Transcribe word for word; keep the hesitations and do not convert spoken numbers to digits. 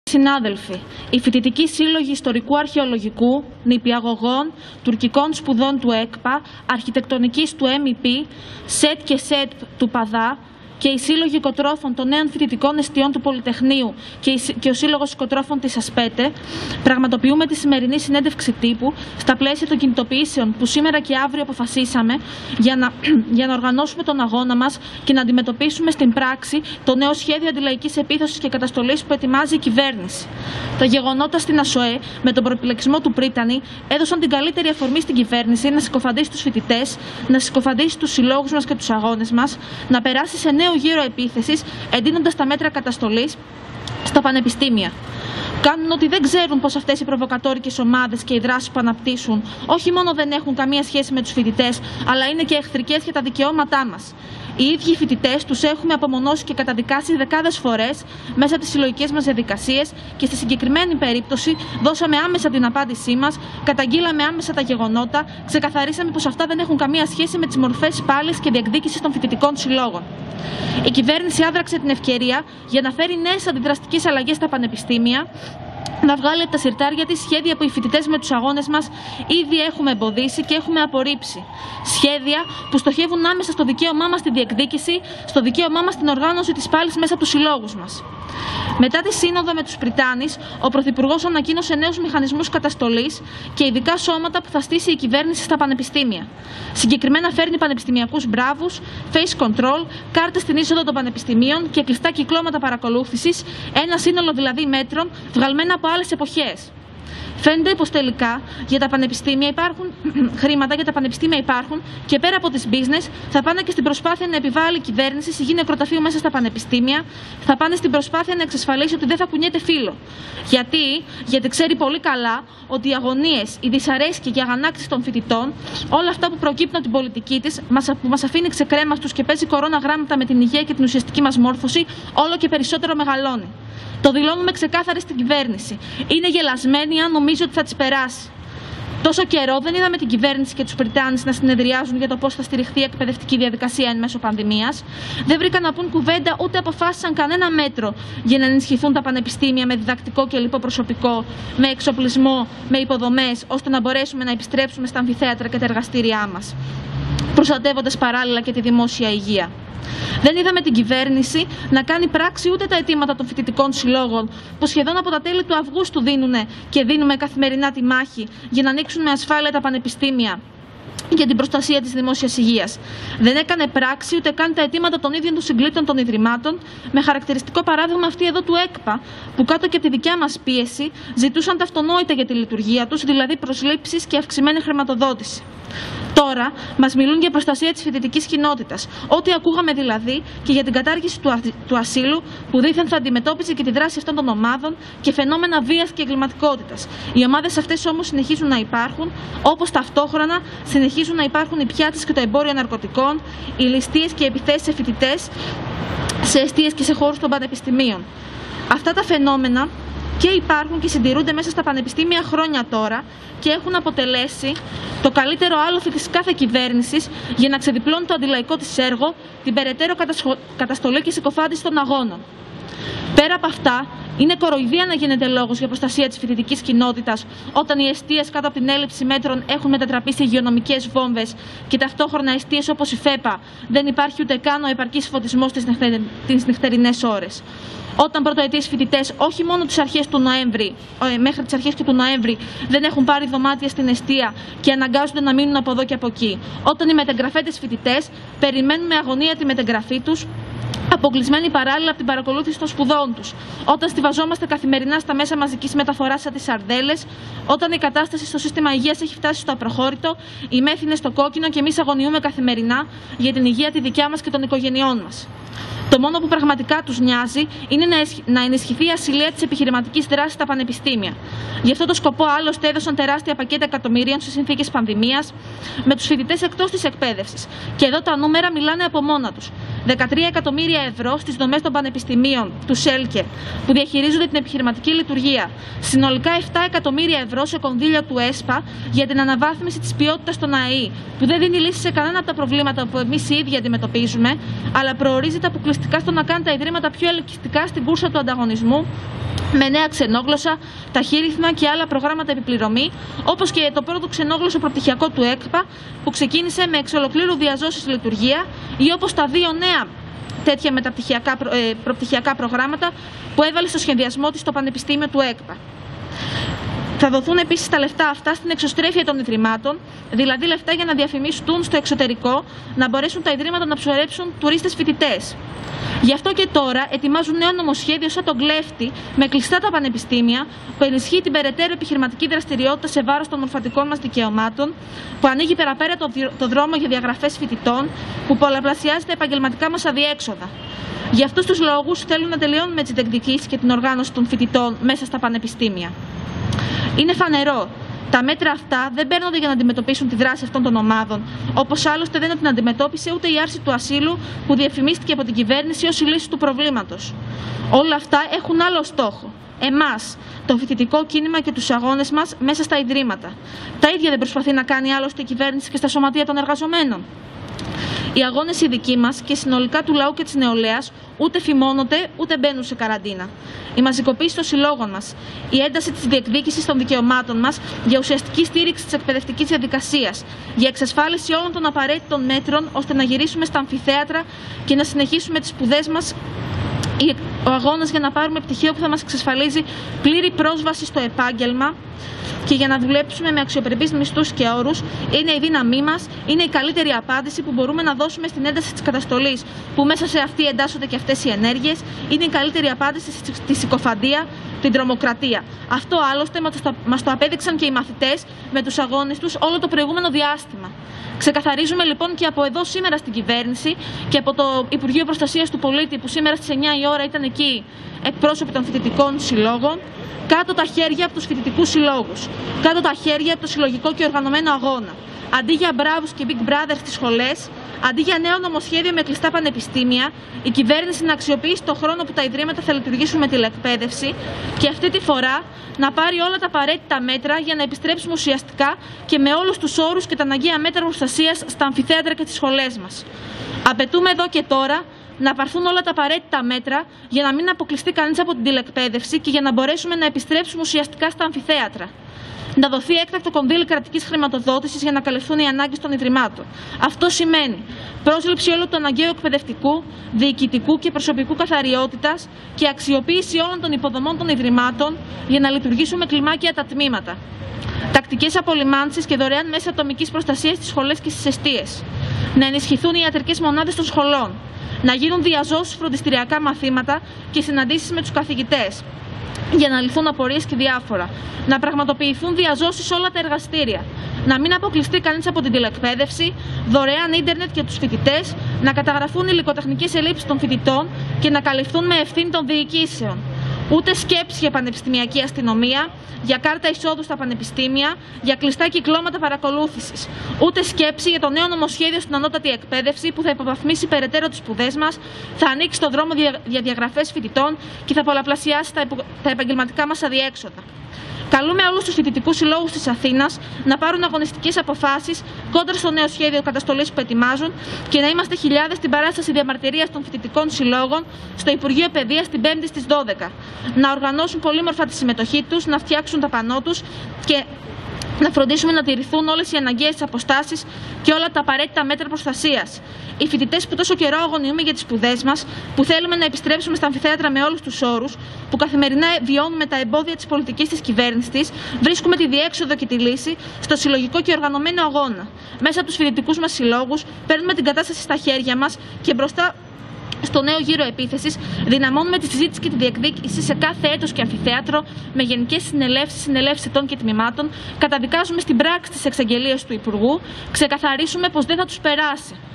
Συνάδελφοι, οι φοιτητικοί σύλλογοι ιστορικού αρχαιολογικού, νηπιαγωγών, τουρκικών σπουδών του ΕΚΠΑ, αρχιτεκτονικής του εμ ι πι, ΣΕΤ και ΣΕΤ του ΠΑΔΑ και οι σύλλογοι οικοτρόφων των νέων φοιτητικών εστιών του Πολυτεχνείου και ο Σύλλογος Οικοτρόφων της ΑΣΠΕΤΕ πραγματοποιούμε τη σημερινή συνέντευξη τύπου στα πλαίσια των κινητοποιήσεων που σήμερα και αύριο αποφασίσαμε για να, για να οργανώσουμε τον αγώνα μας και να αντιμετωπίσουμε στην πράξη το νέο σχέδιο αντιλαϊκής επίθεσης και καταστολής που ετοιμάζει η κυβέρνηση. Τα γεγονότα στην ΑΣΟΕ με τον προπυλεξισμό του Πρίτανη έδωσαν την καλύτερη αφορμή στην κυβέρνηση να συκοφαντήσει τους φοιτητές, να συκοφαντήσει τους συλλόγους μας και τους αγώνες μας, να περάσει σε νέο γύρο επίθεσης, εντείνοντας τα μέτρα καταστολής στα πανεπιστήμια. Κάνουν ότι δεν ξέρουν πως αυτές οι προβοκατόρικες ομάδες και οι δράσεις που αναπτύσσουν όχι μόνο δεν έχουν καμία σχέση με τους φοιτητές, αλλά είναι και εχθρικές για τα δικαιώματά μας. Οι ίδιοι οι φοιτητές τους έχουμε απομονώσει και καταδικάσει δεκάδες φορές μέσα από τις συλλογικές μας διαδικασίες και στη συγκεκριμένη περίπτωση δώσαμε άμεσα την απάντησή μας, καταγγείλαμε άμεσα τα γεγονότα, ξεκαθαρίσαμε πως αυτά δεν έχουν καμία σχέση με τις μορφές πάλης και διεκδίκησης των φοιτητικών συλλόγων. Η κυβέρνηση άδραξε την ευκαιρία για να φέρει νέες αντιδραστικές αλλαγές στα πανεπιστήμια, να βγάλει από τα συρτάρια της σχέδια που οι φοιτητές με τους αγώνες μας ήδη έχουμε εμποδίσει και έχουμε απορρίψει. Σχέδια που στοχεύουν άμεσα στο δικαίωμά μας στη διεκδίκηση, στο δικαίωμά μας στην οργάνωση της πάλης μέσα από τους συλλόγους μας. Μετά τη σύνοδο με τους Πριτάνης, ο Πρωθυπουργός ανακοίνωσε νέους μηχανισμούς καταστολής και ειδικά σώματα που θα στήσει η κυβέρνηση στα πανεπιστήμια. Συγκεκριμένα φέρνει πανεπιστημιακούς μπράβους, face control, κάρτες στην είσοδο των πανεπιστημίων και κλειστά κυκλώματα παρακολούθησης, ένα σύνολο δηλαδή μέτρων βγαλμένα από άλλες εποχές. Φαίνεται πως τελικά για τα πανεπιστήμια υπάρχουν χρήματα, για τα πανεπιστήμια υπάρχουν και πέρα από τις business θα πάνε και στην προσπάθεια να επιβάλλει η κυβέρνηση σιγή νεκροταφείου μέσα στα πανεπιστήμια, θα πάνε στην προσπάθεια να εξασφαλίσει ότι δεν θα κουνιέται φύλλο. Γιατί, γιατί ξέρει πολύ καλά ότι οι αγωνίες, η δυσαρέσκεια και η αγανάκτηση των φοιτητών, όλα αυτά που προκύπτουν από την πολιτική της, που μας αφήνει ξεκρέμαστους και παίζει κορώνα γράμματα με την υγεία και την ουσιαστική μας μόρφωση, όλο και περισσότερο μεγαλώνει. Το δηλώνουμε ξεκάθαρα στην κυβέρνηση. Είναι γελασμένη αν νομίζει ότι θα τις περάσει. Τόσο καιρό δεν είδαμε την κυβέρνηση και τους Πριτάνης να συνεδριάζουν για το πώς θα στηριχθεί η εκπαιδευτική διαδικασία εν μέσω πανδημίας. Δεν βρήκαν να πούν κουβέντα ούτε αποφάσισαν κανένα μέτρο για να ενισχυθούν τα πανεπιστήμια με διδακτικό και λοιπό προσωπικό, με εξοπλισμό, με υποδομές, ώστε να μπορέσουμε να επιστρέψουμε στα αμφιθέατρα και τα εργαστήριά μας, προστατεύοντας παράλληλα και τη δημόσια υγεία. Δεν είδαμε την κυβέρνηση να κάνει πράξη ούτε τα αιτήματα των φοιτητικών συλλόγων που σχεδόν από τα τέλη του Αυγούστου δίνουν και δίνουμε καθημερινά τη μάχη για να ανοίξουν με ασφάλεια τα πανεπιστήμια για την προστασία της δημόσιας υγείας. Δεν έκανε πράξη ούτε καν τα αιτήματα των ίδιων των συγκλήτων των ιδρυμάτων, με χαρακτηριστικό παράδειγμα αυτή εδώ του ΕΚΠΑ, που κάτω και από τη δικιά μας πίεση ζητούσαν τα αυτονόητα για τη λειτουργία τους, δηλαδή προσλήψεις και αυξημένη χρηματοδότηση. Τώρα μας μιλούν για προστασία της φοιτητικής κοινότητας, ό,τι ακούγαμε δηλαδή και για την κατάργηση του, του ασύλου που δήθεν θα αντιμετώπιζε και τη δράση αυτών των ομάδων και φαινόμενα βίας και εγκληματικότητας. Οι ομάδες αυτές όμως συνεχίζουν να υπάρχουν, όπως ταυτόχρονα συνεχίζουν να υπάρχουν οι πιάτες και το εμπόριο ναρκωτικών, οι ληστείες και επιθέσεις σε φοιτητές, σε εστίες και σε χώρους των πανεπιστημίων. Αυτά τα φαινόμενα και υπάρχουν και συντηρούνται μέσα στα πανεπιστήμια χρόνια τώρα και έχουν αποτελέσει το καλύτερο άλοθη της κάθε κυβέρνησης για να ξεδιπλώνει το αντιλαϊκό της έργο, την περαιτέρω καταστολή και συκοφάντηση των αγώνων. Πέρα από αυτά, είναι κοροϊδία να γίνεται λόγος για προστασία της φοιτητικής κοινότητας όταν οι εστίες κάτω από την έλλειψη μέτρων έχουν μετατραπεί σε υγειονομικές βόμβες και ταυτόχρονα εστίες όπως η ΦΕΠΑ δεν υπάρχει ούτε καν ο επαρκής φωτισμός τις νυχτερινές ώρες. Όταν πρωτοετής φοιτητές, όχι μόνο τις αρχές του Νοέμβρη, μέχρι τις αρχές και του Νοέμβρη, δεν έχουν πάρει δωμάτια στην εστία και αναγκάζονται να μείνουν από εδώ και από εκεί. Όταν οι μετεγραφέτες φοιτητές περιμένουν με αγωνία τη μετεγραφή τους, αποκλεισμένοι παράλληλα από την παρακολούθηση των σπουδών τους. Όταν στιβαζόμαστε καθημερινά στα μέσα μαζικής μεταφοράς σαν τις σαρδέλες, όταν η κατάσταση στο σύστημα υγείας έχει φτάσει στο απροχώρητο, η μέθη είναι στο κόκκινο και εμείς αγωνιούμε καθημερινά για την υγεία τη δικιά μας και των οικογενειών μας. Το μόνο που πραγματικά τους νοιάζει είναι να ενισχυθεί η ασυλία της επιχειρηματικής δράσης στα πανεπιστήμια. Γι' αυτό το σκοπό άλλωστε έδωσαν τεράστια πακέτα εκατομμυρίων σε συνθήκες πανδημίας με τους φοιτητές εκτός της εκπαίδευσης. Και εδώ τα νούμερα μιλάνε από μόνα τους. δεκατρία εκατομμύρια ευρώ στις δομές των πανεπιστημίων του ΣΕΛΚΕ που διαχειρίζονται την επιχειρηματική λειτουργία. Συνολικά επτά εκατομμύρια ευρώ σε κονδύλια του ΕΣΠΑ για την αναβάθμιση της ποιότητας των ΑΕΗ, που δεν δίνει λύση σε κανένα από τα προβλήματα που εμείς οι ίδιοι αντιμετωπίζουμε, αλλά προορίζεται αποκλειστικά στο να κάνει τα ιδρύματα πιο ελκυστικά στην κούρσα του ανταγωνισμού με νέα ξενόγλωσσα, ταχύρυθμα και άλλα προγράμματα επιπληρωμή, όπως και το πρώτο ξενόγλωσσο προπτυχιακό του ΕΚΠΑ, που ξεκίνησε με εξ ολοκλήρου διαζώσεις λειτουργία, ή όπως τα δύο νέα τέτοια μεταπτυχιακά, ε, προπτυχιακά προγράμματα που έβαλε στο σχεδιασμό της το Πανεπιστήμιο του ΕΚΠΑ. Θα δοθούν επίσης τα λεφτά αυτά στην εξωστρέφεια των ιδρυμάτων, δηλαδή λεφτά για να διαφημιστούν στο εξωτερικό, να μπορέσουν τα ιδρύματα να ψωρέψουν τουρίστες φοιτητές. Γι' αυτό και τώρα ετοιμάζουν νέο νομοσχέδιο σαν τον κλέφτη, με κλειστά τα πανεπιστήμια, που ενισχύει την περαιτέρω επιχειρηματική δραστηριότητα σε βάρος των μορφωτικών μας δικαιωμάτων, που ανοίγει περαπέρα το, το δρόμο για διαγραφές φοιτητών, που πολλαπλασιάζει τα επαγγελματικά μας αδιέξοδα. Για αυτούς τους λόγους θέλουν να τελειώνουμε τις διεκδικήσεις και την οργάνωση των φοιτητών μέσα στα πανεπιστήμια. Είναι φανερό. Τα μέτρα αυτά δεν παίρνονται για να αντιμετωπίσουν τη δράση αυτών των ομάδων, όπως άλλωστε δεν την αντιμετώπισε ούτε η άρση του ασύλου που διαφημίστηκε από την κυβέρνηση ως η λύση του προβλήματος. Όλα αυτά έχουν άλλο στόχο. Εμάς, το φοιτητικό κίνημα και τους αγώνες μας μέσα στα ιδρύματα. Τα ίδια δεν προσπαθεί να κάνει άλλωστε η κυβέρνηση και στα σωματεία των εργαζομένων. Οι αγώνες οι δικοί μας και συνολικά του λαού και της νεολαίας ούτε φημώνονται ούτε μπαίνουν σε καραντίνα. Η μαζικοποίηση των συλλόγων μας, η ένταση της διεκδίκησης των δικαιωμάτων μας για ουσιαστική στήριξη της εκπαιδευτικής διαδικασίας, για εξασφάλιση όλων των απαραίτητων μέτρων ώστε να γυρίσουμε στα αμφιθέατρα και να συνεχίσουμε τις σπουδές μας, ο αγώνας για να πάρουμε πτυχίο που θα μας εξασφαλίζει πλήρη πρόσβαση στο επάγγελμα και για να δουλέψουμε με αξιοπρεπείς μισθούς και όρους, είναι η δύναμή μας, είναι η καλύτερη απάντηση που μπορούμε να δώσουμε στην ένταση της καταστολής, που μέσα σε αυτή εντάσσονται και αυτές οι ενέργειες, είναι η καλύτερη απάντηση στη συκοφαντία, την τρομοκρατία. Αυτό άλλωστε μας το απέδειξαν και οι μαθητές με τους αγώνες τους όλο το προηγούμενο διάστημα. Ξεκαθαρίζουμε λοιπόν και από εδώ σήμερα στην κυβέρνηση και από το Υπουργείο Προστασίας του Πολίτη, που σήμερα στις εννιά η ώρα ήταν εκεί εκπρόσωποι των φοιτητικών συλλόγων, κάτω τα χέρια από τους φοιτητικούς συλλόγους, κάτω τα χέρια από το συλλογικό και οργανωμένο αγώνα. Αντί για μπράβους και Big Brother στις σχολές, αντί για νέο νομοσχέδιο με κλειστά πανεπιστήμια, η κυβέρνηση να αξιοποιήσει το χρόνο που τα ιδρύματα θα λειτουργήσουν με τηλεκπαίδευση και αυτή τη φορά να πάρει όλα τα απαραίτητα μέτρα για να επιστρέψουμε ουσιαστικά και με όλους τους όρους και τα αναγκαία μέτρα προστασίας στα αμφιθέατρα και τις σχολές μας. Απαιτούμε εδώ και τώρα να πάρθουν όλα τα απαραίτητα μέτρα για να μην αποκλειστεί κανείς από την τηλεκπαίδευση και για να μπορέσουμε να επιστρέψουμε ουσιαστικά στα αμφιθέατρα. Να δοθεί έκτακτο κονδύλι κρατικής χρηματοδότησης για να καλυφθούν οι ανάγκες των ιδρυμάτων. Αυτό σημαίνει πρόσληψη όλου του αναγκαίου εκπαιδευτικού, διοικητικού και προσωπικού καθαριότητας και αξιοποίηση όλων των υποδομών των ιδρυμάτων για να λειτουργήσουν με κλιμάκια τα τμήματα. Τακτικές απολυμάνσεις και δωρεάν μέσα ατομικής προστασίας στις σχολές και στις εστίες. Να ενισχυθούν οι ιατρικές μονάδες των σχολών. Να γίνουν διαζώσεις, φροντιστηριακά μαθήματα και συναντήσεις με τους καθηγητές για να λυθούν απορίες και διάφορα. Να πραγματοποιηθούν διαζώσεις σε όλα τα εργαστήρια. Να μην αποκλειστεί κανείς από την τηλεκπαίδευση, δωρεάν ίντερνετ για τους φοιτητές, να καταγραφούν υλικοτεχνικές ελλείψεις των φοιτητών και να καλυφθούν με ευθύνη των διοικήσεων. Ούτε σκέψη για πανεπιστημιακή αστυνομία, για κάρτα εισόδου στα πανεπιστήμια, για κλειστά κυκλώματα παρακολούθησης. Ούτε σκέψη για το νέο νομοσχέδιο στην ανώτατη εκπαίδευση που θα υποβαθμίσει περαιτέρω τις σπουδές μας, θα ανοίξει το δρόμο για διαγραφές φοιτητών και θα πολλαπλασιάσει τα, τα επαγγελματικά μας αδιέξοδα. Καλούμε όλους τους φοιτητικούς συλλόγους της Αθήνας να πάρουν αγωνιστικές αποφάσεις κόντρα στο νέο σχέδιο καταστολής που ετοιμάζουν και να είμαστε χιλιάδες στην παράσταση διαμαρτυρίας των φοιτητικών συλλόγων στο Υπουργείο Παιδείας την Πέμπτη στις δώδεκα. Να οργανώσουν πολύμορφα τη συμμετοχή τους, να φτιάξουν τα πανό τους και να φροντίσουμε να τηρηθούν όλες οι αναγκαίες αποστάσεις και όλα τα απαραίτητα μέτρα προστασίας. Οι φοιτητές που τόσο καιρό αγωνιούμε για τις σπουδές μας, που θέλουμε να επιστρέψουμε στα αμφιθέατρα με όλους τους όρους, που καθημερινά βιώνουμε τα εμπόδια της πολιτικής της κυβέρνησης, βρίσκουμε τη διέξοδο και τη λύση στο συλλογικό και οργανωμένο αγώνα. Μέσα από τους φοιτητικούς μας συλλόγους, παίρνουμε την κατάσταση στα χέρια μας και μπροστά στο νέο γύρο επίθεσης, δυναμώνουμε τη συζήτηση και τη διεκδίκηση σε κάθε έτος και αμφιθέατρο με γενικές συνελεύσεις, συνελεύσεις ετών και τμήματων, καταδικάζουμε στην πράξη τις εξαγγελίες του Υπουργού, ξεκαθαρίσουμε πως δεν θα τους περάσει.